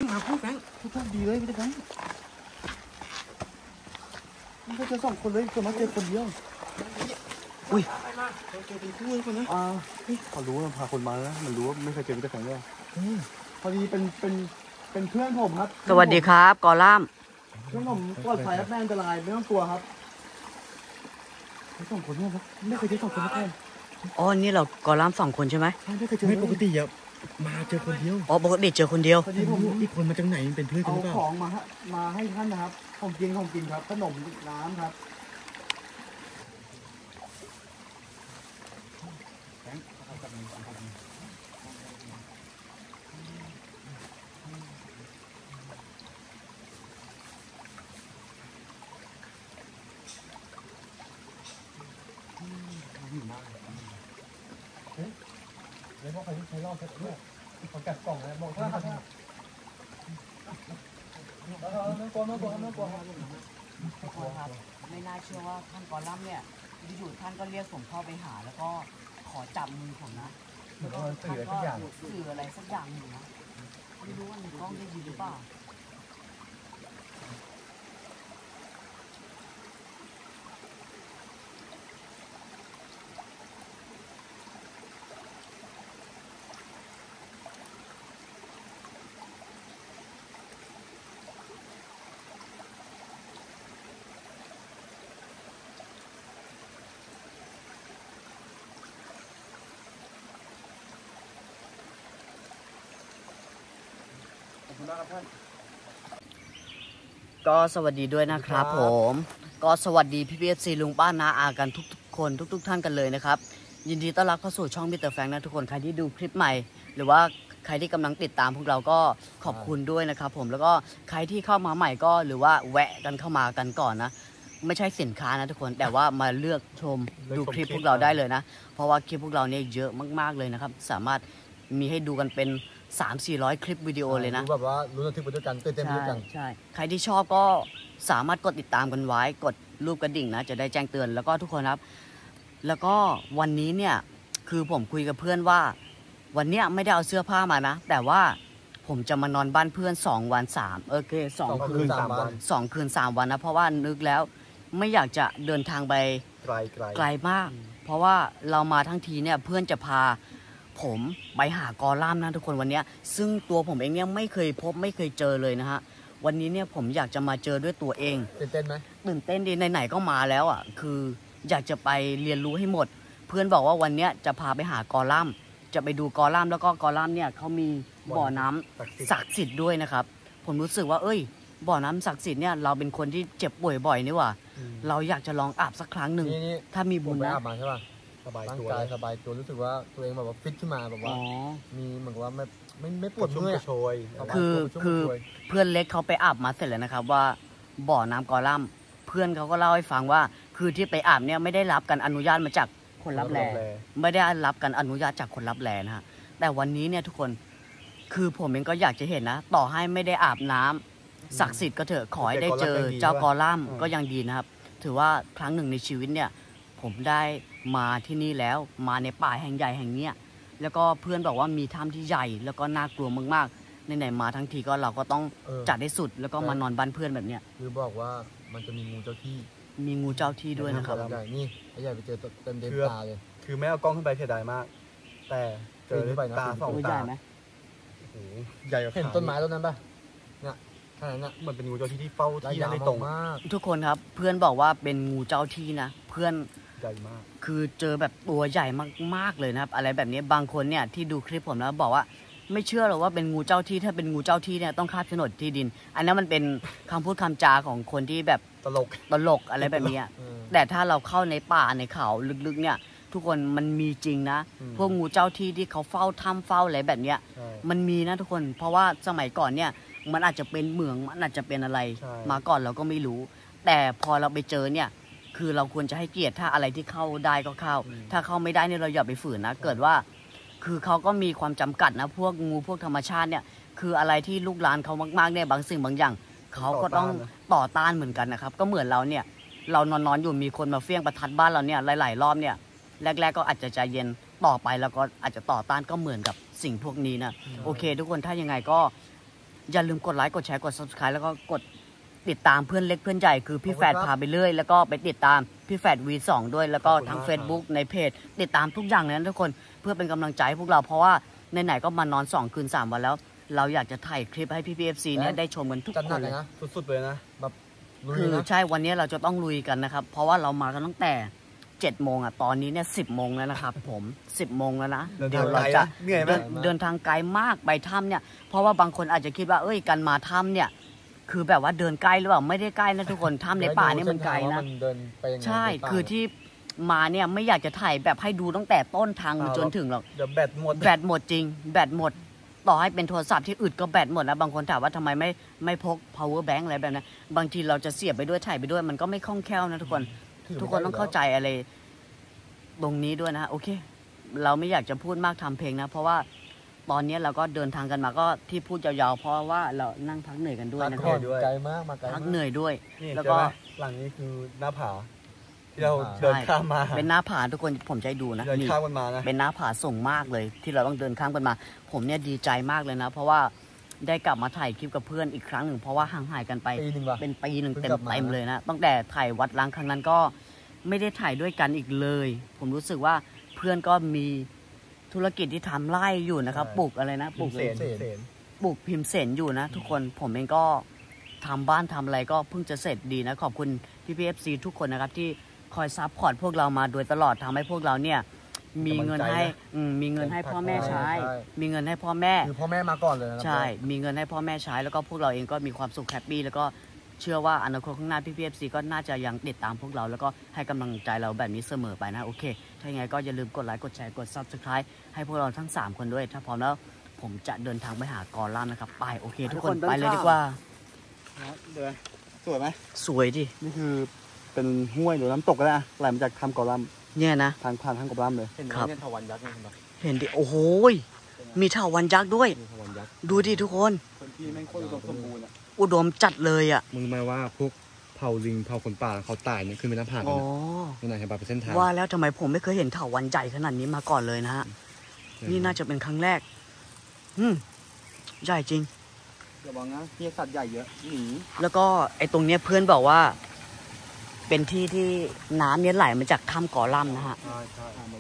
มาพูดแบงค์พูดดีเลยไม่ได้แบงค์ไม่เจอสองคนเลยคนมาเจอคนเดียวอุ้ยเราเจอเป็นคู่เลยคนนะเขารู้ว่าพาคนมาแล้วมันรู้ว่าไม่เคยเจอไม่ได้แบงค์เลยพอดีเป็นเพื่อนผมครับสวัสดีครับกอล่ามเพื่อนผมปลอดภัยและไม่อันตรายไม่ต้องกลัวครับสองคนเนี่ยครับไม่เคยเจอสองคนมาก่อนอ๋อนี่เรากอล่าม2 คนใช่ไหมไม่เคยเจอไม่ปกติมาเจอคนเดียวอ๋อปกติเจอคนเดียวพอดีผมอีกคนมาจากไหนเป็นเพื่อนกันหรือเปล่าเอาของมาให้ท่านนะครับของกินครับขนมน้ำครับแล้วก็ใครรอบแค่เนี่ยเขาแกะกล่องนะบอกท่านครับไม่กลัวครับไม่น่าเชื่อว่าท่านกอล่ามเนี่ยอยู่ท่านก็เรียกผมเข้าไปหาแล้วก็ขอจับมือผมนะแล้วก็ท่านก็สื่ออะไรสักอย่างหนึ่งนะไม่รู้ว่าในกล้องได้ยินหรือเปล่าก็สวัสดีด้วยนะครับผมก็สวัสดีพี่ๆซีลุงป้าน้าอากันทุกคนทุกท่านกันเลยนะครับยินดีต้อนรับเข้าสู่ช่องมิสเตอร์แฟรงค์นะทุกคนใครที่ดูคลิปใหม่หรือว่าใครที่กำลังติดตามพวกเราก็ขอบคุณด้วยนะครับผมแล้วก็ใครที่เข้ามาใหม่ก็หรือว่าแวะกันเข้ามากันก่อนนะไม่ใช่สินค้านะทุกคนแต่ว่ามาเลือกชมดูคลิปพวกเราได้เลยนะเพราะว่าคลิปพวกเราเนี่ยเยอะมากๆเลยนะครับสามารถมีให้ดูกันเป็น300-400 คลิปวิดีโอเลยนะแบบว่ารู้ระทึกไปด้วยกันตื่นเต้นไปด้วยกันใช่ใครที่ชอบก็สามารถกดติดตามกันไว้กดรูปกระดิ่งนะจะได้แจ้งเตือนแล้วก็ทุกคนครับแล้วก็วันนี้เนี่ยคือผมคุยกับเพื่อนว่าวันเนี้ยไม่ได้เอาเสื้อผ้ามานะแต่ว่าผมจะมานอนบ้านเพื่อน2 วัน3โอเค2 คืน 3 วัน2 คืน 3 วันนะเพราะว่านึกแล้วไม่อยากจะเดินทางไปไกลมากเพราะว่าเรามาทั้งทีเนี่ยเพื่อนจะพาผมไปหากอล่ามนะทุกคนวันนี้ซึ่งตัวผมเองเนี่ยไม่เคยพบไม่เคยเจอเลยนะฮะวันนี้เนี่ยผมอยากจะมาเจอด้วยตัวเองตื่นเต้นไหมตื่นเต้นดีไหนๆก็มาแล้วอ่ะคืออยากจะไปเรียนรู้ให้หมดเพื่อนบอกว่าวันนี้จะพาไปหากอล่ามจะไปดูกอล่ามแล้วก็กอล่ามเนี่ยเขามีบ่อน้ำศักดิ์สิทธิ์ด้วยนะครับผมรู้สึกว่าบ่อน้ำศักดิ์สิทธิ์เนี่ยเราเป็นคนที่เจ็บป่วยบ่อยนี่หว่าเราอยากจะลองอาบสักครั้งหนึ่งถ้ามีบุญนะอาบมาใช่ป่ะสบายตัวรู้สึกว่าตัวเองแบบว่าฟิตขึ้นมาแบบว่ามีเหมือนกับว่าไม่ปวดเมื่อยคือเพื่อนเล็กเขาไปอาบมาเสร็จแล้วนะครับว่าบ่อน้ำกอล่ามเพื่อนเขาก็เล่าให้ฟังว่าคือที่ไปอาบเนี่ยไม่ได้รับการอนุญาตมาจากคนรับแลไม่ได้รับการอนุญาตจากคนรับแลนะฮะแต่วันนี้เนี่ยทุกคนคือผมเองก็อยากจะเห็นนะต่อให้ไม่ได้อาบน้ำศักดิ์สิทธิ์ก็เถอะขอให้ได้เจอเจ้ากอล่ามก็ยังดีนะครับถือว่าครั้งหนึ่งในชีวิตเนี่ยผมได้มาที่นี่แล้วมาในป่าแห่งใหญ่แห่งเนี้ยแล้วก็เพื่อนบอกว่ามีถ้ำที่ใหญ่แล้วก็น่ากลัวมากๆไหนๆมาทั้งทีก็เราก็ต้องจัดให้สุดแล้วก็มานอนบ้านเพื่อนแบบเนี้ยคือบอกว่ามันจะมีงูเจ้าที่ด้วยนะครับใหญ่นี่ใหญ่ไปเจอเต็มตาเลยคือไม่เอากล้องขึ้นไปเสียดายมากแต่เจอตา2 ตาโอ้โหใหญ่กว่าเห็นต้นไม้ต้นนั้นป่ะเนี่ยขนาดนั้นเหมือนเป็นงูเจ้าที่ที่เฝ้าที่ในตรงมากทุกคนครับเพื่อนบอกว่าเป็นงูเจ้าที่นะเพื่อนใหญ่มากคือเจอแบบตัวใหญ่มากๆเลยนะครับอะไรแบบนี้บางคนเนี่ยที่ดูคลิปผมแล้วบอกว่าไม่เชื่อหรอกว่าเป็นงูเจ้าที่ถ้าเป็นงูเจ้าที่เนี่ยต้องคาบโฉนดที่ดินอันนั้นมันเป็นคำพูดคำจาของคนที่แบบตลกอะไรแบบนี้แต่ถ้าเราเข้าในป่าในเขาลึกๆเนี่ยทุกคนมันมีจริงนะพวกงูเจ้าที่ที่เขาเฝ้าถ้ำเฝ้าอะไรแบบเนี้ยมันมีนะทุกคนเพราะว่าสมัยก่อนเนี่ยมันอาจจะเป็นเหมืองมันอาจจะเป็นอะไรมาก่อนเราก็ไม่รู้แต่พอเราไปเจอเนี่ยคือเราควรจะให้เกียรติถ้าอะไรที่เข้าได้ก็เข้าถ้าเข้าไม่ได้เนี่ยเราอย่าไปฝืนนะเกิดว่าคือเขาก็มีความจำกัดนะพวกงูพวกธรรมชาติเนี่ยคืออะไรที่ลูกหลานเขามากๆเนี่ยบางสิ่งบางอย่างเขาก็ต้องต่อต้านเหมือนกันนะครับก็เหมือนเราเนี่ยเรานอนอยู่มีคนมาเฟี้ยงประทัดบ้านเราเนี่ยหลายๆรอบเนี่ยแรกๆก็อาจจะใจเย็นต่อไปแล้วก็อาจจะต่อต้านก็เหมือนกับสิ่งพวกนี้นะโอเคทุกคนถ้ายังไงก็อย่าลืมกดไลค์กดแชร์กด subscribe แล้วก็กดติดตามเพื่อนเล็กเพื่อนใหญ่คือพี่แฝดพาไปเรื่อยแล้วก็ไปติดตามพี่แฝด V2 ด้วยแล้วก็ทั้ง Facebook ในเพจติดตามทุกอย่างเลยนะทุกคนเพื่อเป็นกำลังใจให้พวกเราเพราะว่าไหนๆก็มานอน2 คืน 3 วันแล้วเราอยากจะถ่ายคลิปให้พี่ PFC เนี่ยได้ชมกันทุกคนเลยนะสุดๆเลยนะแบบคือใช่วันนี้เราจะต้องลุยกันนะครับเพราะว่าเรามากันตั้งแต่7 โมงตอนนี้เนี่ย10 โมงแล้วนะครับผม10 โมงแล้วนะเดี๋ยวเราจะเหนื่อยไหมเดินทางไกลมากไปถ้ำเนี่ยเพราะว่าบางคนอาจจะคิดว่าการมาถ้ำเนี่ยคือแบบว่าเดินใกล้หรือเปล่าไม่ได้ใกล้นะทุกคนถ้ำในป่านี่มันไกลนะใช่คือที่มาเนี่ยไม่อยากจะถ่ายแบบให้ดูตั้งแต่ต้นทางจนถึงหรอกเดี๋ยวแบตหมดจริงแบตหมดต่อให้เป็นโทรศัพท์ที่อึดก็แบตหมดนะบางคนถามว่าทำไมไม่พก power bank อะไรแบบนั้นบางทีเราจะเสียบไปด้วยถ่ายไปด้วยมันก็ไม่คล่องแคล่วนะทุกคนต้องเข้าใจอะไรตรงนี้ด้วยนะโอเคเราไม่อยากจะพูดมากทำเพลงนะเพราะว่าตอนนี้เราก็เดินทางกันมาก็ที่พูดยาวๆเพราะว่าเรานั่งพักเหนื่อยกันด้วยนะครับไกลมากมาไกลพักเหนื่อยด้วยแล้วก็หลังนี้คือหน้าผาที่เราเดินข้ามมาเป็นหน้าผาทุกคนผมจะดูนะเดินข้ามกันมานะเป็นหน้าผาส่งมากเลยที่เราต้องเดินข้ามกันมาผมเนี่ยดีใจมากเลยนะเพราะว่าได้กลับมาถ่ายคลิปกับเพื่อนอีกครั้งหนึ่งเพราะว่าห่างหายกันไปเป็นปีหนึ่งเต็มเลยนะตั้งแต่ถ่ายวัดล้างครั้งนั้นก็ไม่ได้ถ่ายด้วยกันอีกเลยผมรู้สึกว่าเพื่อนก็มีธุรกิจที่ทำไร่อยู่นะครับปลูกอะไรนะปลูกพิมพ์เสนอยู่นะทุกคนผมเองก็ทำบ้านทำอะไรก็เพิ่งจะเสร็จดีนะขอบคุณพี่ FC ทุกคนนะครับที่คอยซัพพอร์ตพวกเรามาโดยตลอดทำให้พวกเราเนี่ยมีเงินให้พ่อแม่ใช้มีเงินให้พ่อแม่คือพ่อแม่มาก่อนเลยนะใช่มีเงินให้พ่อแม่ใช้แล้วก็พวกเราเองก็มีความสุขแฮปปี้แล้วก็เชื่อว่าอนาคตข้างหน้าพี่ PFC ก็น่าจะยังติดตามพวกเราแล้วก็ให้กำลังใจเราแบบนี้เสมอไปนะโอเคถ้าอย่างไรก็อย่าลืมกดไลค์กดแชร์กด subscribe ให้พวกเราทั้ง3 คนด้วยถ้าพร้อมแล้วผมจะเดินทางไปหากอลัมนะครับไปโอเคทุกคนไปเลยดีกว่าสวยไหมสวยดินี่คือเป็นห้วยหรือน้ำตกนะไหลมาจากถ้ำกอลัมเนี่ยนะทางผ่านทางกอลัมเลยครับเห็นเถาวัลย์ยักษ์เห็นดิโอ้โหมีเถาวัลย์ยักษ์ด้วยดูดิทุกคนที่แม่งโคตรอุดมสมบูรณ์อุดมจัดเลยอ่ะมึงหมายว่าพวกเผาลิงเผาคนป่าเขาตายเนี่ยขึ้นไปน้ำผากันนี่นายเห็นป่ะเป็นเส้นทางว่าแล้วทำไมผมไม่เคยเห็นเถาวัลย์ใหญ่ขนาดนี้มาก่อนเลยนะฮะนี่น่าจะเป็นครั้งแรกใหญ่จริงอย่าบอกนะมีสัตว์ใหญ่เยอะหนีแล้วก็ไอ้ตรงเนี้ยเพื่อนบอกว่าเป็นที่ที่น้ำเนี้ยไหลมาจากถ้ำกอลัมนะฮะใช่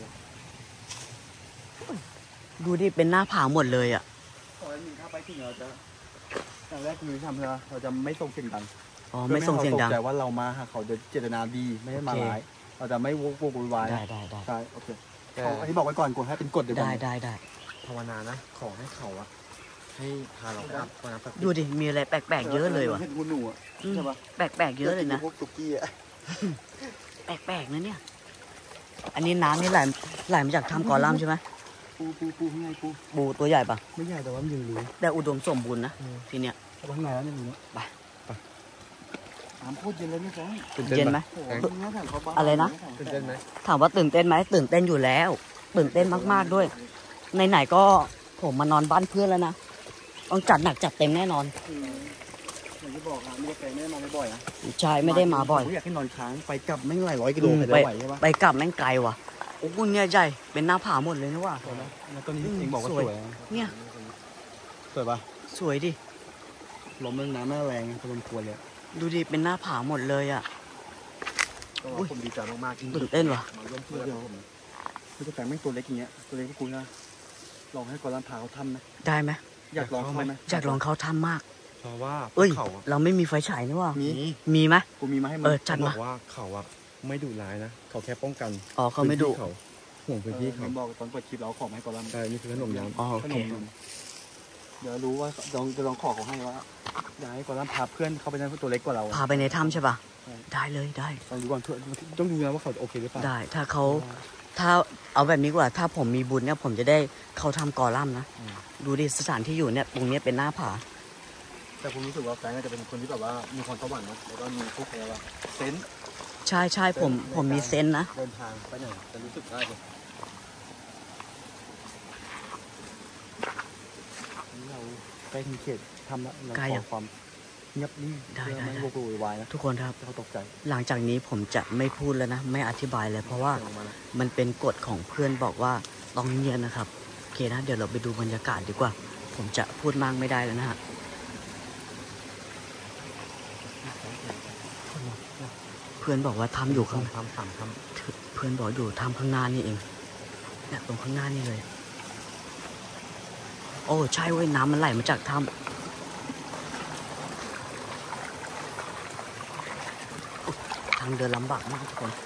ดูดิเป็นหน้าผาหมดเลยอ่ะตอนนี้ถ้าไปถึงเราจะอย่างแรกคือทำเราจะไม่ส่งเสียงดังไม่ส่งเสียงดังแต่ว่าเรามาหาเขาโดยเจตนาดีไม่ได้มาร้ายเราจะไม่วกวายได้ใช่โอเคอันนี้บอกไว้ก่อนกดให้เป็นกฎเดี๋ยวได้ภาวนานะขอให้เขาอะให้พาเราไปดูดิมีอะไรแปลกๆเยอะเลยว่ะเห็นหูหนูอ่ะใช่ปะแปลกๆเยอะเลยนะพวกตุ๊กกี้อ่ะแปลกๆนะเนี่ยอันนี้น้ำนี่ไหลมาจากถ้ำกอลัมใช่ไหมปูข้างในปูตัวใหญ่ปะไม่ใหญ่แต่ว่ามันยังรู้แต่อุดมสมบูรณ์นะทีเนี้ยข้างในแล้วเนี่ยไปน้ำพูดเย็นเลยนี่แฟงเย็นไหมอะไรนะตื่นเต้นไหมถามว่าตื่นเต้นไหมตื่นเต้นอยู่แล้วตื่นเต้นมากๆด้วยไหนๆก็ผมมานอนบ้านเพื่อนแล้วนะต้องจัดหนักจัดเต็มแน่นอนอย่างที่บอกไม่ได้ไปไม่ได้มาบ่อยนะใช่ไม่ได้มาบ่อยอยากให้นอนค้างไปกลับแม่งหลาย100 กิโลไปกลับแม่งไกลว่ะโอ้โหเนี่ยใหญ่เป็นหน้าผาหมดเลยนะว่ะแล้วตอนนี้เองบอกว่าสวยเนี่ยสวยปะสวยดิลมเรื่องน้ำแม่แรงพอสมควรเลยดูดิเป็นหน้าผาหมดเลยอ่ะผมดีใจมากๆจริงตื่นเต้นว่ะมาร่วมเพื่อนผมคือแต่แม่งตัวเล็กอย่างเงี้ยตัวเล็กพวกกูนะลองให้กอลัมพาเขาทำไหมได้ไหมอยากลองเขาไหมอยากลองเขาทำมากเพราะว่าเราไม่มีไฟฉายนี่ว่ามีไหมกูมีมาให้มึงจัดมาว่าเขาอะไม่ดุร้ายนะเขาแค่ป้องกันเขาไม่ดุเขาห่วงพื้นที่เขาบอกตอนเปิดคลิปเราของให้กอลัมใช่นี่คือขนมยำโอเคเดี๋ยวรู้ว่าจะลองขอเขาให้ว่าอยากให้กอลัมพาเพื่อนเขาไปในตัวเล็กกว่าเราพาไปในถ้ำใช่ป่ะได้เลยได้ลองดูก่อนต้องดูนะว่าเขาโอเคหรือเปล่าได้ถ้าเอาแบบนี้กว่าถ้าผมมีบุญเนี่ยผมจะได้เขาทำกอลัมนะดูดิสถานที่อยู่เนี่ยตรงนี้เป็นหน้าผาแต่ผมรู้สึกว่าแฟนจะเป็นคนที่แบบว่ามีความสวรรค์นะแล้วก็มีพวกอะไรว่าเซนส์ใช่ผมมีเซนส์นะเดินทางไปไหนจะรู้สึกได้เลยเราใกล้ถึงเขตทำแล้วเราขอความเงียบนิ่งได้ไม่โวยวายนะทุกคนครับเขาตกใจหลังจากนี้ผมจะไม่พูดแล้วนะไม่อธิบายเลยเพราะว่ามันเป็นกฎของเพื่อนบอกว่าต้องเงียบนะครับโอเคนะเดี๋ยวเราไปดูบรรยากาศดีกว่าผมจะพูดมากไม่ได้แล้วนะฮะพื่อนบอกว่าถ้ำอยู่ข้างทำสามทเพื่อนบอกอยู่ถ้ำข้างหน้านี่เองเนี่ยตรงข้างหน้านี่เลย โอ้ใช่เว้ยน้ำมันไหลมาจากถ้ำทางเดินลำบากมากทุกคน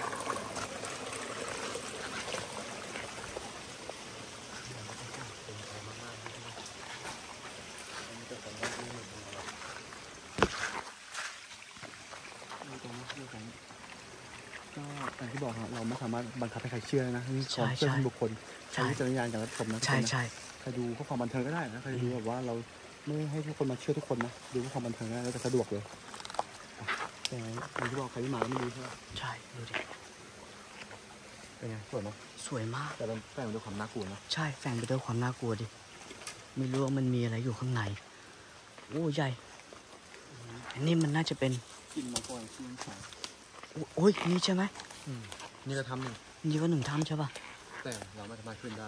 ก็อย่างที่บอกครับเราไม่สามารถบังคับให้ใครเชื่อนะนี่ขใช่องเชื่อใช่ส่วนบุคคลใช้วิจารณญาณการรับชมนะทุกใช่คนนะใช่ใครดูเพื่อความบันเทิงก็ได้นะใครดูแบบว่าเราไม่ให้ทุกคนมาเชื่อทุกคนนะดูเพื่อความบันเทิงได้แล้วจะสะดวกเลยแต่อย่างที่บอกใครที่มาไม่รู้ใช่ไหมใช่ดูดิำเป็นไงสวยไหมสวยมากแต่มันแฝงด้วยความน่ากลัวนะใช่แฝงไปด้วยความน่ากลัวดิไม่รู้ว่ามันมีอะไรอยู่ข้างในโอ้ใหญ่อันนี้มันน่าจะเป็นกินมาก่อนกินขายโอ้ยนี่ใช่ไหมนี่ก็ทำหนึ่งนี่ก็หนึ่งถ้ำใช่ป่ะแต่เราไม่สามารถขึ้นได้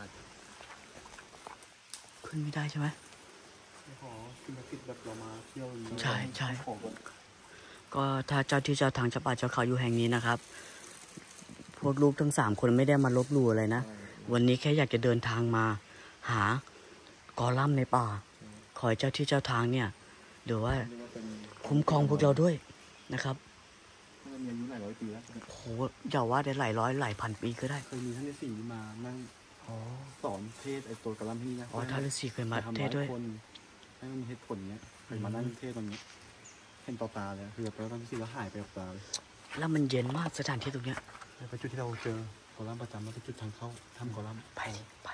ขึ้นไม่ได้ใช่ไหมไม่ขอกินมาติดแบบเรามาเที่ยวอย่างนี้ใช่ใช่ขอก่อนก็ถ้าเจ้าที่เจ้าทางเจ้าป่าเจ้าเขาอยู่แห่งนี้นะครับ พวกลูกทั้ง3 คนไม่ได้มาลบหลู่อะไรนะ วันนี้แค่อยากจะเดินทางมา หากอลัมน์ในป่า ขอให้เจ้าที่เจ้าทางเนี่ยหรือว่าเรียกว่าเป็นคุ้มครองพวกเราด้วยนะครับน่าจะมีอายุหลายร้อยปีแล้วโหอย่าว่าได้หลายร้อยหลายพันปีก็ได้เคยมีท่านฤาษีมานั่งสอนเทศไอ้ตัวกระลำที่นี่นะอ๋อท่านฤาษีเคยมาไปทำเทร้าศด้วยคนให้มันมีเหตุผลเนี้ยเคยมานั่งเทศตรงนี้เห็นต่อตาเลยคือแบบแล้วท่านฤาษีก็หายไปกับตาเลยแล้วมันเย็นมากสถานที่ตรงเนี้ยแล้วเป็นจุดที่เราเจอกอลัมน์ประจำแล้วเป็นจุดทางเข้าถ้ำกอลัมน์ไปไป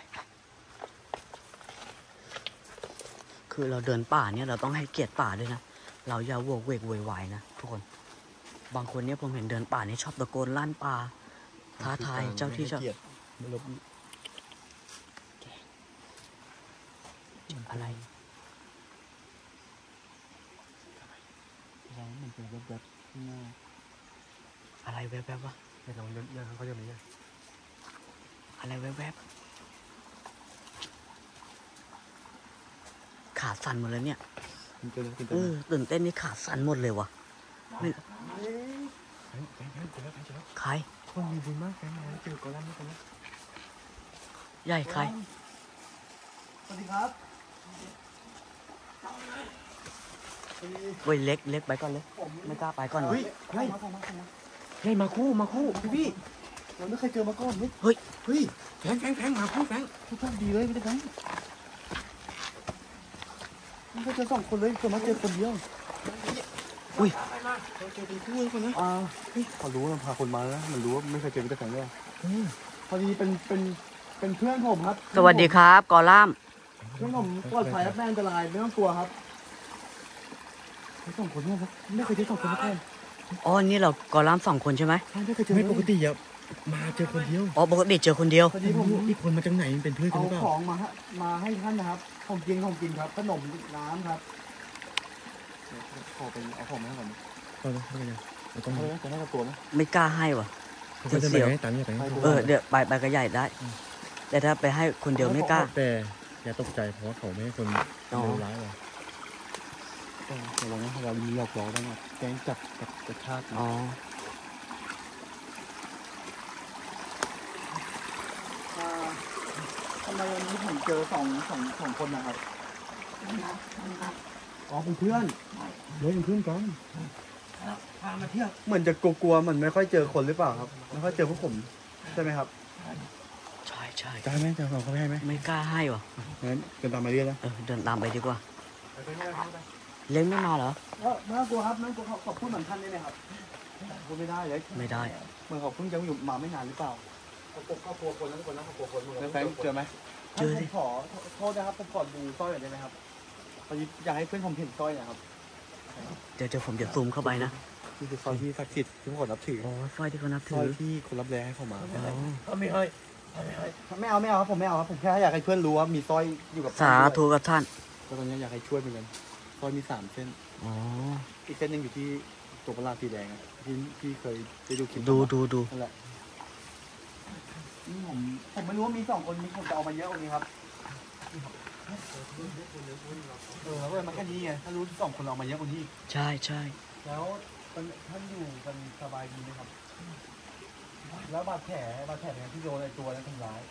คือเราเดินป่าเนี่ยเราต้องให้เกียรติป่าด้วยนะ เราอย่าโวกเวกโวยวายนะทุกคน บางคนเนี่ยผมเห็นเดินป่านี่ชอบตะโกนลั่นป่าท้าทายเจ้าที่เจ้าไม่ให้เกียรติไม่ลบอะไรเรามันเป็นแบบข้างหน้าอะไรแวบๆวะให้ลองเลื่อนเขาจะมีเนี่ยอะไรแวบๆขาสั่นหมดเลยเนี่ยคุณเจอคุณเจเอออตื่นเต้นนี่ขาสั่นหมดเลยวะไม่แฟงเจอแล้วใครคนมีบุญมากแฟงมาเจอกอลัมน์นี่คนนี้ใหญ่ใครสวัสดีครับเว้ยเล็กเล็กไปก่อนเลยไม่กล้าไปก่อนวะเฮ้ยเฮ้ยมาคู่พี่เราไม่เคยเจอมาก่อนเฮ้ยเฮ้ยเฮ้ยแฟงมาคู่แฟงทุกท่านดีเลยไม่ได้ไหมไม่เคยเจอ2 คนเลยส่วนมากเจอคนเดียวอุ้ยเราเจอเป็นคู่เลยคนนะเฮ้ยพอรู้มันพาคนมาแล้วมันรู้ว่าไม่เคยเจอวิทยาการเลยพอดีเป็นเพื่อนผมครับสวัสดีครับกอล่ามเพื่อนผมปลอดภัยครับไม่อันตรายไม่ต้องกลัวครับไอ้2 คนเนี่ยครับไม่เคยเจอ2 คนมาก่อนอ๋อนี่เรากอล่าม2 คนใช่ไหมใช่ไม่เคยเจอไม่ปกติอะมาเจอคนเดียวอ๋อปกติเจอคนเดียวพอดีผมอีกคนมาจากไหนเป็นเพื่อนกันเอาหรือเปล่าของมาให้ท่านนะครับผมกินครับขนมน้ำครับขอไปเอาของมาให้ก่อนเข้าไปยังเราต้องเอาเลยจะให้กับตัวไหมไม่กล้าให้วะเขาจะไปให้ตังค์อย่าไปให้เออเดี๋ยวไปก็ใหญ่ได้ แต่ถ้าไปให้คนเดียวไม่กล้าแต่อย่าตกใจเพราะว่าเขาไม่ให้คนเลวร้ายหรอกแต่เราเนี่ยเรามีหลอกล้อได้ไงแก๊งจับกับกระชากอ๋อทำไมวันนี้ผมเจอสองคนนะครับอ๋อเป็นเพื่อนเป็นเพื่อนกันพามาเที่ยวเหมือนจะกลัวๆเหมือนไม่ค่อยเจอคนหรือเปล่าครับไม่ค่อยเจอพวกผมใช่ไหมครับใช่ใช่ได้ไหมจะขอเขาให้ไหมไม่กล้าให้วะงั้นเดินตามมาเรื่อยนะเดินตามไปดีกว่า เล้งไม่มาเหรอน่ากลัวครับน่ากลัวขอพูดเหมือนท่านได้ไหมครับพูดไม่ได้เลยไม่ได้เหมือนเขาเพิ่งจะอยู่มาไม่นานหรือเปล่าครอบครัวคนนั้นคนนั้นครอบครัวคนแล้วแฟนเจอไหมเจอดิผมขอโทษนะครับผมขอดูสร้อยหน่อยได้ไหมครับพอดีอยากให้เพื่อนผมเห็นสร้อยนะครับเดี๋ยวผมจะซูมเข้าไปนะนี่คือสร้อยที่ศักดิ์สิทธิ์ที่ผมขอนับถืออ๋อสร้อยที่เขานับสถืร้อยอที่คนรับแรงให้เขามาอ๋อไม่เอาครับผมไม่เอาครับผมแค่อยากให้เพื่อนรู้ว่ามีสร้อยอยู่กับสาธุกับท่านแล้วตอนนี้อยากให้ช่วยเหมือนกันสร้อยมี3 เส้นอ๋ออีกเส้นหนึงอยู่ที่ตัวประหลาดสีแดงอะที่เคยได้ดูคลิปดูนั่นแหละนี่ผมไม่รู้ว่ามี2 คนมีผมจะเอามาเยอะกว่านี้ครับแล้วเลยมาแค่นี้ไงถ้ารู้2 คนเอามาเยอะกว่านี้ใช่ใช่แล้วท่านอยู่กันสบายดีไหมครับ แล้วบาดแผลเนี่ยที่โดนไอ้ตัวนั้นทำร้าย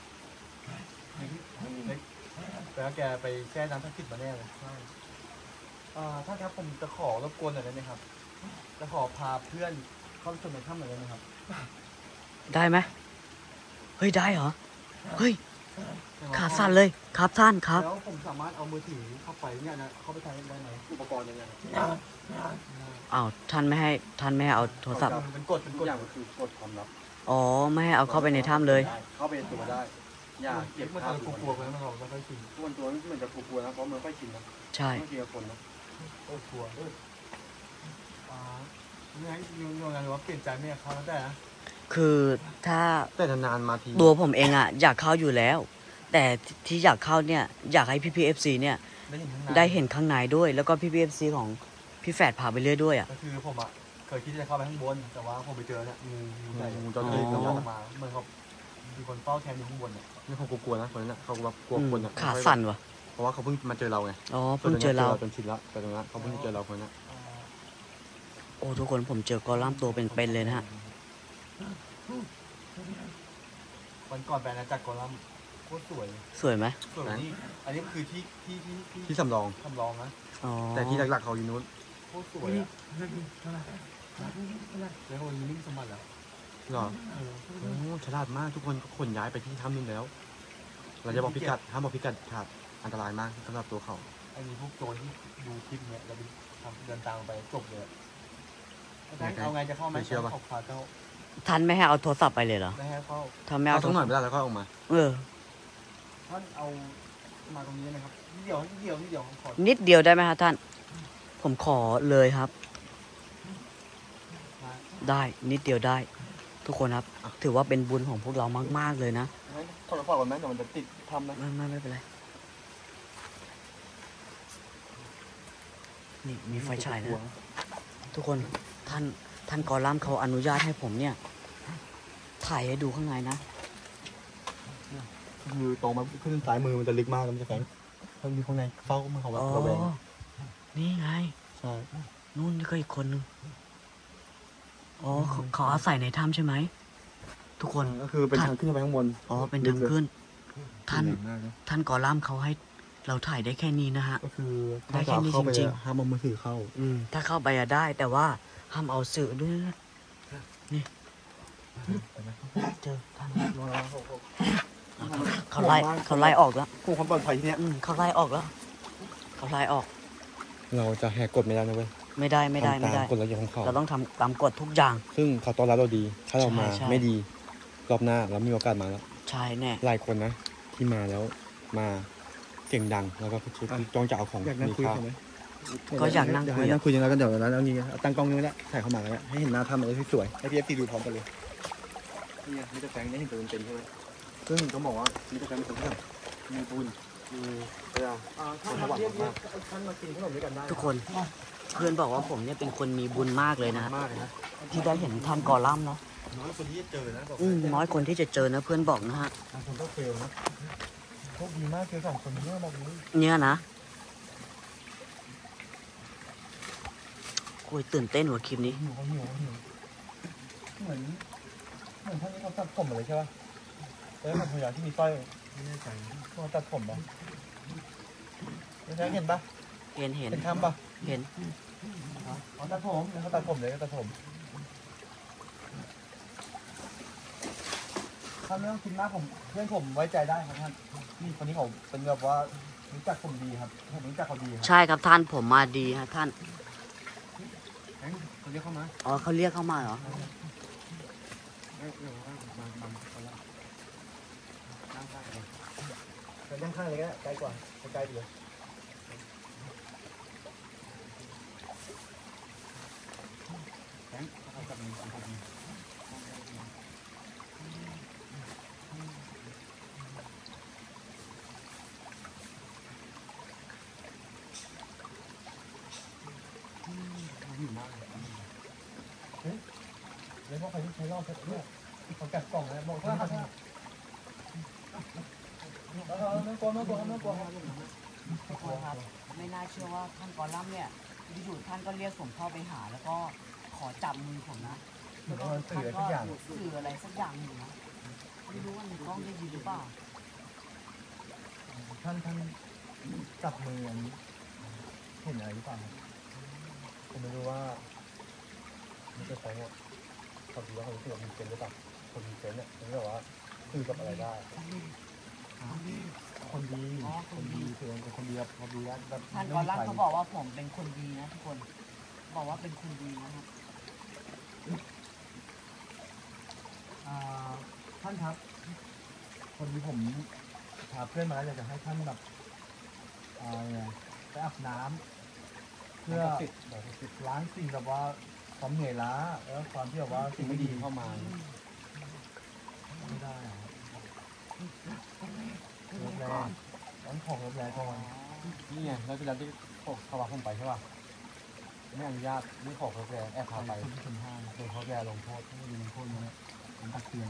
แล้วแกไปแช่น้ำศักดิ์สิทธิ์มาแน่เลยใช่ท่านครับผมจะขอรบกวนหน่อยได้ไหมครับ จะขอพาเพื่อนเข้าชมในถ้ำหน่อยได้ไหมครับได้ไหมเฮ้ยได้เหรอเฮ้ยขาสั่นเลยครับท่านครับแล้วผมสามารถเอามือถือเข้าไปเนี่ยนะเข้าไปใช้ได้ไหมอุปกรณ์ยังไงอ้าวท่านไม่ให้เอาโทรศัพท์เป็นกฎอย่างก็คือกฎความลับอ๋อไม่ให้เอาเข้าไปในถ้ำเลยเข้าไปในตัวได้อย่าเก็บมันจะกลัวๆกันนะเราไม่ค่อยชินตัวนี้มันจะกลัวๆนะเพราะมันไม่ค่อยชินนะใช่ไม่ชินกับคนนะโอ้กลัวนี่ไงยังไงหรือว่าเปลี่ยนใจไม่อยากเข้าแล้วแต่นะคือถ้าแต่นานๆมาทีตัวผมเองอ่ะอยากเข้าอยู่แล้ว แต่ที่อยากเข้าเนี่ยอยากให้พี่พีเอฟซีเนี่ยได้เห็นข้างในด้วย แล้วก็พี่พีเอฟซีของพี่แฝดพาไปเรื่อยด้วยอ่ะก็คือผมอ่ะเคยคิดจะเข้าไปข้างบนแต่ว่าผมไปเจอเนี่ยงูจระเข้ก็มาเหมือนเขามีคนเฝ้าแทนอยู่ข้างบนเนี่ยนี่เขากลัวนะคนนั้นเขาแบบกลัวคนอ่ะขาสั่นวะเพราะว่าเขาเพิ่งมาเจอเราไงอ๋อเพิ่งเจอเราจนชินละแต่ตรงนั้นเขาเพิ่งเจอเราคนนั้นโอ้ทุกคนผมเจอกอลัมน์ตัวเป็นๆเลยนะฮะวันก่อนไปนะจากกอลัมน์โคตรสวยสวยไหมสวยนี่อันนี้คือที่สำรองนะอ๋อแต่ที่หลักๆเขาอยู่นู้นโคตรสวยอ่ะแล้วเขาอยู่นิ่งสมบัติแล้วหรอโอ้ฉลาดมากทุกคนขนย้ายไปที่ถ้ำนู้นแล้ว เราจะบอกพิกัดห้ามบอกพิกัดขาดอันตรายมากสำหรับตัวเขาอันนี้พวกโจรที่ดูคลิปเนี้ยเราเดินตามไปจบเลยเอาไงจะเข้าไหมเชื่อป่ะท่านไม่ให้เอาโทรศัพท์ไปเลยเหรอไม่ให้เข้าถ้าไม่เอาต้องหน่อยเวลาแล้วก็ออกมา ท่านเอามาตรงนี้นะครับนิดเดียวขอนิดเดียวได้ไหมฮะท่าน ผมขอเลยครับ ได้นิดเดียวได้ ทุกคนครับ ถือว่าเป็นบุญของพวกเรามากๆเลยนะขอก่อนไหมเดี๋ยวมันจะติดทำนะไม่เป็นไรนี่มีไฟฉายนะทุกคนท่านกอลัมน์เขาอนุญาตให้ผมเนี่ยถ่ายให้ดูข้างในนะคือตรงมาขึ้นซ้ายมือมันจะลึกมากมันจะแข็งถ้ามีข้างในเฝ้ามันเขาแบบระแวงนี่ไงใช่นู่นนี่ก็อีกคนนึงอ๋อเขาอาศัยในถ้ำใช่ไหมทุกคนก็คือเป็นทางขึ้นไปข้างบนอ๋อเป็นทางขึ้น ท่านกอลัมน์เขาให้เราถ่ายได้แค่นี้นะฮะก็คือได้แค่นี้จริงๆห้ามเอามือถือเข้าถ้าเข้าไปอะได้ แต่ว่าห้ามเอาสื่อด้วยนะนี่เจอท่านเขาไล่ออกแล้วพวกความปลอดภัยที่เนี้ยเขาไล่ออกแล้วเขาไล่ออกเราจะแหกกฎไม่ได้นะเว้ยไม่ได้ตามกฎระเบียบของเขาเราต้องทำตามกฎทุกอย่างซึ่งเขาต้อนรับเราดี ถ้าเรามาใช่ไม่ดีรอบหน้าเรามีโอกาสมาแล้วใช่แน่หลายคนนะที่มาแล้วมาเสียงดังแล้วก็คิดจ้องจะเอาของมีค่าก็อยากนั่งคุยนั่งคุยกันแล้วก็เดี๋ยวนั้นเอางี้ตั้งกล้องนี้แล้วถ่ายเข้ามาแล้วให้เห็นหน้าทำอะไรสวยๆให้พี่เอฟซีดูพร้อมกันเลยนี่มิสเตอร์แฟรงค์ได้เห็นตัวเป็นๆใช่ไหมซึ่งต้องบอกว่ามิสเตอร์แฟรงค์เป็นคนที่แบบมีบุญมีพลังคนสวรรค์มากท่านมากินขนมด้วยกันได้ทุกคนเพื่อนบอกว่าผมเนี่ยเป็นคนมีบุญมากเลยนะมากเลยนะที่ได้เห็นท่านกอลัมน์เนาะน้อยคนที่จะเจอนะบอกน้อยคนที่จะเจอนะเพื่อนบอกนะฮะบางคนก็เฟลนะโชคดีมากเจอสองคนนี้บอกนี้เนี่ยนะคุยตื่นเต้นหัวคลิปนี้หิวเหมือนท่านนี้เขาตัดผมเลยใช่ป่ะแล้วมันพยายามที่มีสร้อยไม่แน่ใจเขาตัดผมป่ะไม่ใช่เห็นป่ะเห็นเป็นคำป่ะเห็นเขาตัดผมเขาตัดผมเลยตัดผมท่านไม่ต้องคิดมากผมเพื่อนผมไว้ใจได้ครับท่านนี่คนนี้เขาเป็นแบบว่ารู้จักผมดีครับผมรู้จักเขาดีครับใช่ครับท่านผมมาดีฮะท่านเขาเรียกเข้ามาอ๋อเขาเรียกเข้ามาเหรอนั่งข้างเลยก็ได้ใกล้กว่าใกล้ดีเลยแล้วพวกใครที่ใช้รอบเนี่ยเขาแกะกล่องแล้วบอกว่าไม่กลัวครับไม่น่าเชื่อว่าท่านกอลัมน์เนี่ยอยู่ท่านก็เรียกผมเข้าไปหาแล้วก็ขอจับมือผมนะเหมือนว่ามันสื่ออะไรสักอย่างสื่ออะไรสักอย่างหนึ่งนะไม่รู้ว่าในกล้องได้ยินหรือเปล่าท่านจับมืออันนี้เห็นอะไรหรือเปล่าครับผมไม่รู้ว่ามันจะใช้เนี่ยเขาคิดว่าเขารู้สึกว่ามีเซนหรือเปล่าคนมีเซนเนี่ยผมแบบว่าสื่อกับอะไรได้คนดีคนดีคือเป็นคนดีครับเขาดูแลแบบท่านกอลัมน์เขาบอกว่าผมเป็นคนดีนะทุกคน บอกว่าเป็นคนดีนะครับท่านครับคนนี้ผมพาเพื่อนมาแล้วอยากจะให้ท่านแบบไปอาบน้ำเพื่อล้างสิ่งแบบว่าความเหนื่อยล้าแล้วความที่แบบว่าสิ่งไม่ดีเข้ามาไม่ได้รถแรงต้องของรถแรงก่อนนี่ไงแล้วที่เราที่เขาว่าผมไปใช่ป่ะไม่อนุญาตไม่ขอรถแรงแอบพาไปโดนเขาแรงลงโทษไม่ดีลงโทษเนี่ยผมตักเตือน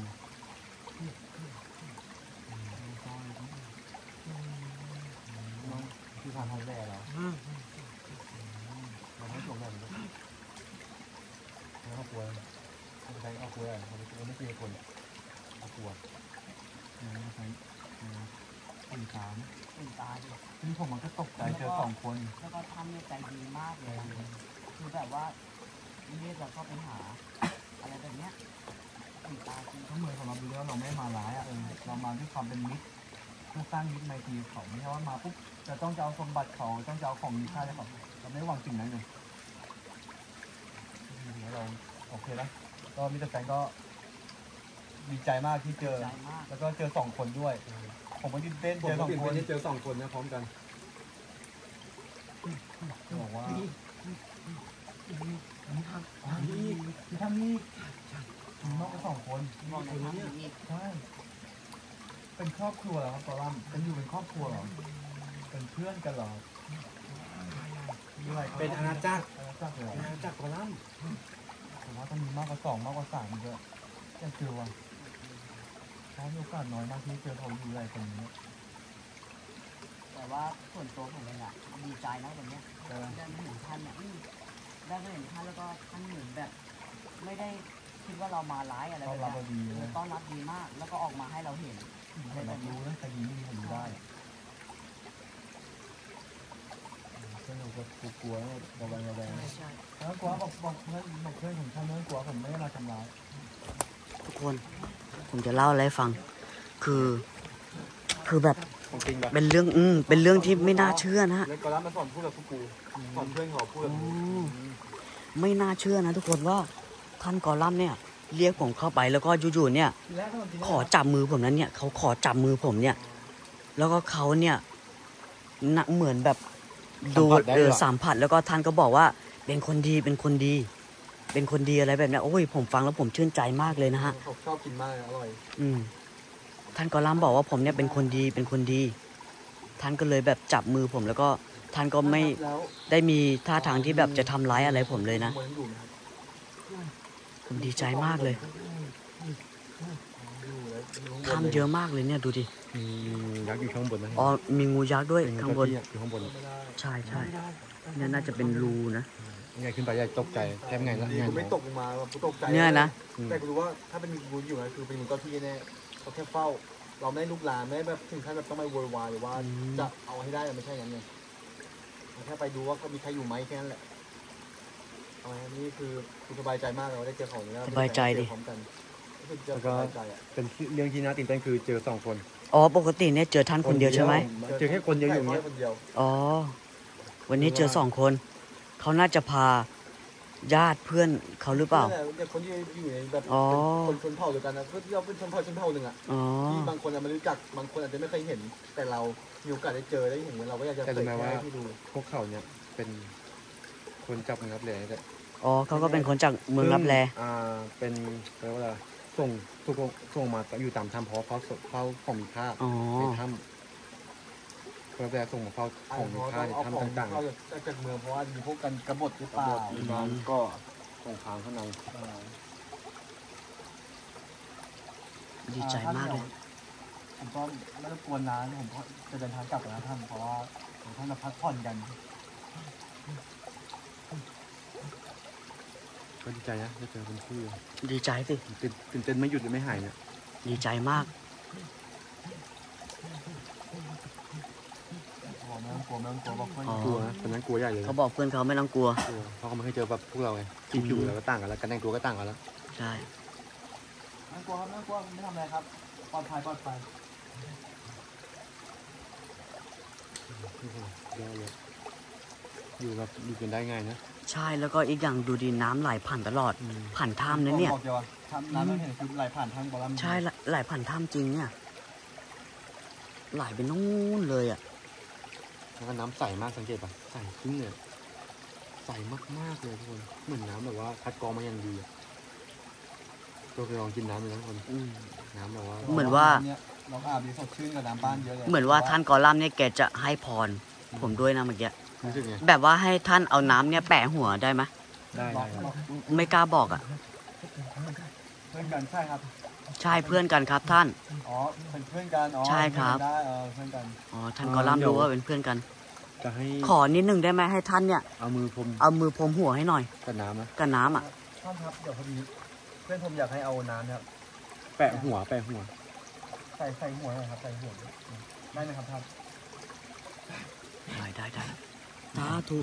ที่ทำเขาแรงเหรอเราไม่จบแบบนี้แล้วก็กลัวไม่ใช่เอากลัวเราไม่ตีคนเอากลัวไม่ใช่ตื่นตาดิซึ่งผมมันก็ตกใจเจอ2 คนแล้วก็ท่านเนี่ยใจดีมากเลยนะคือแบบว่าเรียกเราเข้าไปหา อะไรแบบเนี้ยตื่นตาจริงก็เหมือนของเราดูแล้วเราไม่มาร้ายเรามาด้วยความเป็นมิตรเพื่อสร้างมิตรไมตรีเขาไม่ใช่ว่ามาปุ๊บจะต้องจะเอาสมบัติเขาต้องจะเอาของมีค่าจากเขาเราไม่หวังสิ่งนั้นเลยเราโอเคแล้วก็มิสเตอร์แฟงก็ดีใจมากที่เจอใจมากแล้วก็เจอ2 คนด้วยผมก็ตื่นเต้นเจอ2 คนเจอ2 คนนะพร้อมกันบอกว่าที่ทำนี่มีมากกว่า2 คนบอกในท่านนี้ใช่เป็นครอบครัวเหรอครับตอลัมเป็นอยู่เป็นครอบครัวเหรอเป็นเพื่อนกันเหรอเป็นอาณาจักรอาณาจักรเหรออาณาจักรกอลัมน์ผมว่าต้องมีมากกว่า2มากกว่า3เยอะยังเจอว่ะเพราะมีโอกาสน้อยมากที่เจอเขาอยู่อะไรตรงนี้แต่ว่าส่วนตัวผมเองอะดีใจนะแบบเนี้ยใช่ไหมได้มาเห็นท่านเนี่ยได้มาเห็นท่านแล้วก็ท่านเหมือนแบบ ไม่ได้คิดว่าเรามาร้ายอะไรต้อแบนบรับเนี้ยเราดีนะต้อนรับดีมาก แล้วก็ออกมาให้เราเห็นให้เรารู้นะใครดีไม่ดีผมรู้ได้เพื่อนเราก็กลัวๆระแวงใช่แล้วกลัวบอกเพื่อนผมท่านไม่กลัวผมไม่ได้มาทำร้ายทุกคน ผมจะเล่าอะไรให้ฟัง คือแบบของจริงแบบเป็นเรื่องเป็นเรื่องที่ไม่น่าเชื่อนะฮะแล้วกอลัมน์มาสอนพูดกับพวกกูสอนเพื่อนเขาพูดกับกูไม่น่าเชื่อนะทุกคนว่าท่านกอลัมน์เนี่ยเรียกผมเข้าไปแล้วก็จู่ๆเนี่ยทีแรกก็จริงขอจับมือผมนั้นเนี่ยเขาขอจับมือผมเนี่ย แล้วก็เขาเนี่ยนะเหมือนแบบดูสัมผัสแล้วก็ท่านก็บอกว่าเป็นคนดีเป็นคนดี เป็นคนดีอะไรแบบเนี้ยโอ้ยผมฟังแล้วผมชื่นใจมากเลยนะฮะเขาชอบกินมากอร่อยท่านกอลัมน์บอกว่าผมเนี่ยเป็นคนดีเป็นคนดี ท่านก็เลยแบบจับมือผมแล้วก็ท่านก็ไม่แล้วได้มีท่าทางที่แบบจะทำร้ายอะไรผมเลยนะมวยอยู่ไหมครับผมดีใจมากเลยอยู่แล้วถ้ำเยอะมากเลยเนี่ยดูดิมียักษ์อยู่ข้างบนนะอ๋อมีงูยักษ์ด้วยข้างบนอยู่ข้างบนใช่ใช่เนี่ยน่าจะเป็นรูนะยังไงขึ้นไปใหญ่ตกใจแทบไงละกูไม่ตกลงมากูตกใจเนี่ยนะแต่กูรู้ว่าถ้าเป็นงูอยู่นะคือเป็นงูเจ้าที่แน่เขาแค่เฝ้า เราไม่ได้ลุกลามไม่ได้แบบถึงขั้นแบบต้องไปโวยวายหรือว่าจะเอาให้ได้ไม่ใช่อย่างนั้นไงแค่ไปดูว่ามีใครอยู่ไหมแค่นั้นแหละเอาไงนี่คือกูสบายใจมากเราได้เจอของแล้วสบายใจดิพร้อมกันรู้สึกจะสบายใจอ่ะเป็นเรื่องที่น่าตื่นเต้นคือเจอ2 คนอ๋อปกติเนี่ยเจอท่านคนเดียวใช่ไหมเจอแค่คนเดียวอย่างเงี้ยคนเดียวอ๋อวันนี้เจอ2 คนเขาน่าจะพาญาติเพื่อนเขาหรือเปล่าเด็กคนที่อยู่ในแบบอ๋อคนชนเผ่าเดียวกันนะที่เราเป็นชนเผ่าหนึ่งอ่ะอ๋อที่บางคนไม่รู้จักบางคนอาจจะไม่เคยเห็น แต่เรามีโอกาสได้เจอได้เห็นเราก็อยากจะแต่รู้ไหมว่าให้ดูพวกเขาเนี่ยเป็นคนจับมือรับแรงแต่อ๋อเขาก็เป็นคนจากเมืองรับแลเป็นเรียกว่าอะไรส่งมาอยู่ตามถ้ำเพราะเฝ้าของมีค่าอ๋อในถ้ำรับแรงส่งมาเฝ้าของมีค่าในเอาของถ้ำต่างเข้าจากเมืองเพราะว่ามีพวกกันกบฏหรือเปล่าๆน้ำก็ส่งทางข้างในดีใจมากเลยผมก็ไม่รบกวนนะผมก็จะเดินทางกลับแล้วท่านเพราะว่าท่านจะพักผ่อนกันก็ดีใจนะได้เจอคนคู่ดีใจสิตื่นเต้นไม่หยุดเลยไม่หายเนี่ยดีใจมากไม่ต้องกลัวไม่ต้องกลัวบอกเพื่อนอ๋อกลัวนะตอนนั้นกลัวใหญ่เลยนะเขาบอกเพื่อนเขาไม่ต้องกลัวกลัวเพราะเขาไม่เคยเจอแบบพวกเราไงที่ผิวเราก็ต่างกันแล้วการแต่งตัวก็ต่างกันแล้วใช่ไม่ต้องกลัวครับไม่ต้องกลัวไม่ทำอะไรครับปลอดภัยปลอดภัยเยอะเลยอยู่แบบอยู่กันได้ไงนะใช่แล้วก็อีกอย่างดูดีน้ำไหลผ่านตลอด ผ่านถ้ำนะเนี่ยบอกเดียวทำน้ำไม่เห็นคือไหลผ่านทางบอลลัมใช่ไหลผ่านถ้ำจริงเนี่ยไหลไปนู่นเลยอ่ะแล้วก็น้ำใสมากสังเกตป่ะใสขึ้นเนี่ยใสมากๆเลยทุกคนเหมือนน้ำแบบว่าคัดกรองมาอย่างดีอะเราเคยลองกินน้ำเลยนะทุกคนน้ำแบบว่าเหมือนว่าเราอาบดีสดชื่นกับน้ำบ้านเยอะเลยเหมือนว่าท่านกอลัมน์เนี่ยแกจะให้พร ผมด้วยนะเมื่อกี้รู้สึกไงแบบว่าให้ท่านเอาน้ำเนี่ยแปะหัวได้ไหมได้ไม่กล้าบอกอ่ะเพื่อนกันใช่ครับใช่เพื่อนกันครับท่านอ๋อเป็นเพื่อนกันอ๋อใช่ครับได้เพื่อนกันอ๋อท่านกอลัมน์รู้ว่าเป็นเพื่อนกันจะให้ขอนิดนึงได้ไหมให้ท่านเนี่ยเอามือพรมเอามือพรมหัวให้หน่อยกับน้ำนะกับน้ำอ่ะท่านครับเดี๋ยวพอดีเพื่อนผมอยากให้เอาน้ำนะครับแปะหัวใส่หัวหน่อยครับใส่หัวได้ไหมครับท่านได้สาธุ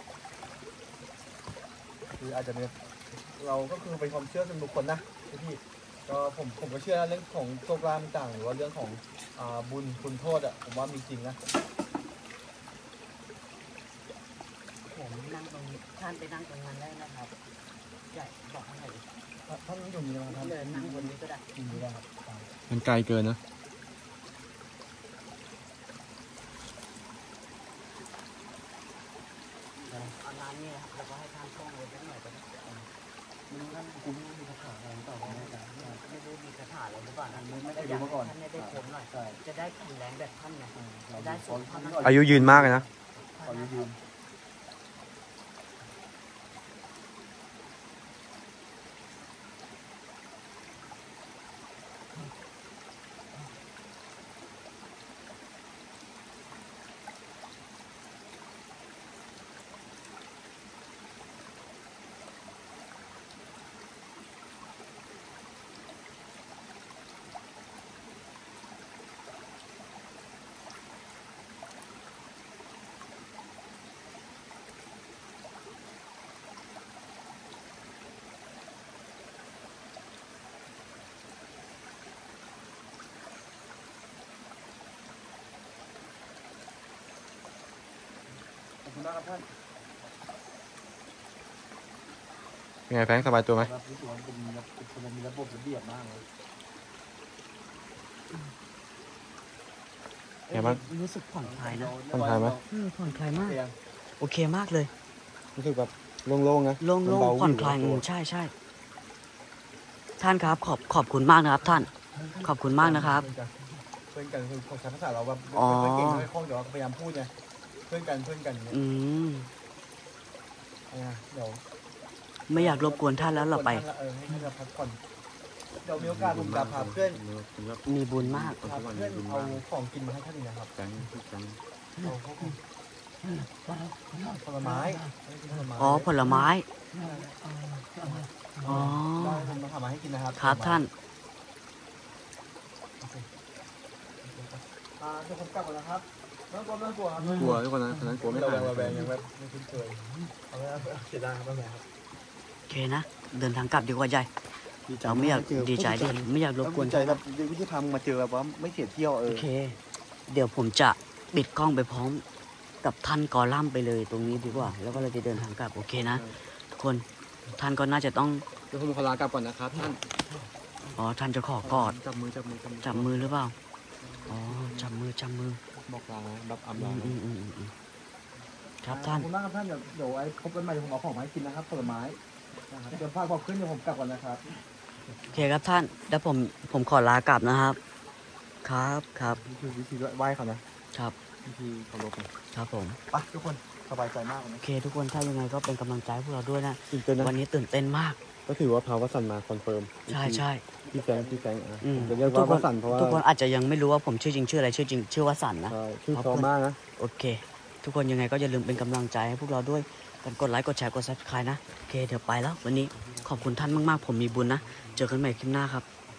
คืออาจจะเป็นเราก็คือเป็นความเชื่อส่วนบุคคลนะพี่ก็ผมก็เชื่อเรื่องของโชคลาภต่างหรือว่าเรื่องของบุญคุณโทษอ่ะผมว่ามีจริงนะผมนั่งตรงนี้ท่านไปนั่งตรงนั้นได้นะครับใหญ่บอกให้หน่อยดิท่านอยู่นี่นะครับท่านเดินนั่งบนนี้ก็ได้อยู่นี่นะครับมันไกลเกินนะเอาน้ำนี่ครับแล้วก็ให้ท่านท่องไว้สักหน่อยก็ได้ไม่รู้ท่านกูไม่มีคาถาอะไรหรือเปล่าไม่แน่ใจไม่รู้มีคาถาอะไรหรือเปล่านะไม่ได้ดูมาก่อนท่านได้ผลหน่อยใช่จะได้แข็งแรงแบบท่านไงเราได้ได้ส่ส่ววน นท่านท่านอายุยืนมากเลยนะขอยืน ขอบคุณมากครับท่านเป็นไงแฟรงค์สบายตัวไหมครับรู้สึกว่าเป็นคนมีระบบระเบียบมากเลยไงบ้างรู้สึกผ่อนคลายนะผ่อนคลายไหมผ่อนคลายมาก โอเคมากเลยรู้สึกแบบโล่งๆนะโล่งมัเบาๆผ่อนคลายวิวใช่ท่านครับขอบคุณมากนะครับท่าน ขอบคุณมากนะครับเพื่อนกันคือคนใช้ภาษาเราแบบอ๋อไม่เก่งไม่คล่องเดี๋ยวพยายามพูดไงเพื่อนกันเนี่ยอืมเดี๋ยวไม่อยากรบกวนท่านแล้วเราไปให้เราพักผ่อนเดี๋ยวมีโอกาสผมจะพาเพื่อนมีบุญมากพาเพื่อนเอาของกินมาให้ท่านนะครับแฟรงค์แฟรงค์เอาพวกผลไม้ผลไม้อ๋อผลไม้ อ๋อได้ผมมาทำมาให้กินนะครับครับท่านเดี๋ยวผมกลับก่อนนะครับไม่ต้องกลัวครับกลัวทุกคนนะตอนนั้นกลัวไม่เราหายแวงยังแบบไม่คุ้นเคยเอาไว้เสียดายครับไม่เป็นไรครับโอเคนะ เดินทางกลับดีกว่าใหญ่เราไม่อยากดีใจดิไม่อยากรบกวนใจแบบวิธีทำมาเจอแบบว่าไม่เสียเที่ยวโอเค เดี๋ยวผมจะปิดกล้องไปพร้อมกับท่านกอลัมน์ไปเลยตรงนี้ดีกว่า แล้วก็เราจะเดินทางกลับโอเคนะทุกคนท่านก็น่าจะต้องเดี๋ยวผมขอลากลับก่อนนะครับท่านอ๋อท่านจะขอกอดจับมือจับมือหรือเปล่าอ๋อจับมือบอกลานะแบบอำอืลามครับท่านขอบคุณมากครับท่านเดี๋ยวไว้พบกันใหม่ผมเอาของมาให้กินนะครับผลไม้เดี๋ยวพาบอกขึ้นเดี๋ยวผมกลับก่อนนะครับโอเคครับท่านแล้วผมขอลากลับนะครับ ครับนี่คือวิธีไหว้เขานะครับ วิธีเคารพนะครับผมไปทุกคนสบายใจมากเลยโอนะเค ทุกคนถ้ายังไงก็เป็นกำลังใจให้พวกเราด้วยนะตื่นเต้นนะวันนี้ตื่นเต้นมากก็ถือว่าพาวสันมาคอนเฟิร์มใช่พี่แฟรงค์อ่ะอืมจะเรียกทุกว่าคนวสันเพราะว่าทุกคนอาจจะยังไม่รู้ว่าผมชื่อจริงชื่ออะไรชื่อจริงชื่อว่าสันนะใช่ชื่อเพราะมากนะโอเค ทุกคนยังไงก็อย่าลืมเป็นกำลังใจให้พวกเราด้วยกันกดไลค์กดแชร์กด subscribe นะโอเคเดี๋ยวไปแล้ววันนี้คขอบคุณท่านมากๆผมมีบุญนะเจอกันใหม่คลิปหน้าครับ